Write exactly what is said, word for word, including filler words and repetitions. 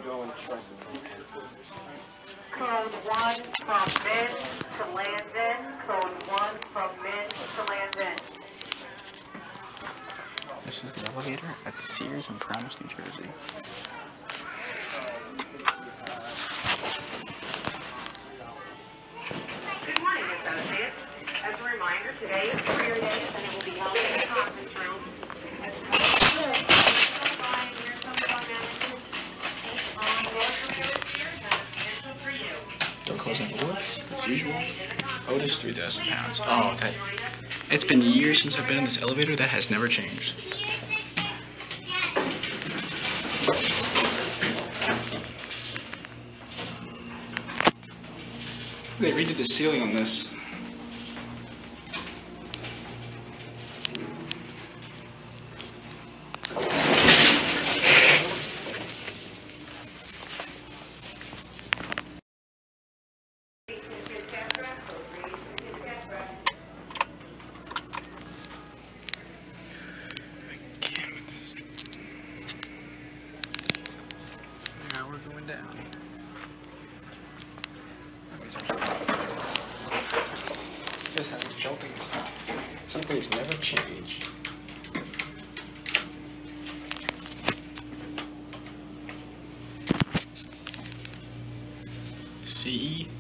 go and try some. Code one from Mid to Landon. Code one from Mid to Landon. This is the elevator at Sears in Paramus, New Jersey. Good morning, associates. As a reminder, today is career day, and it will be held in the conference room. As a Door closing Otis, as usual. Otis, three thousand pounds. Oh, that. It's been years since I've been in this elevator. That has never changed. They redid the ceiling on this. Now we're going down. Just has a jolting stop. Some things never change. C E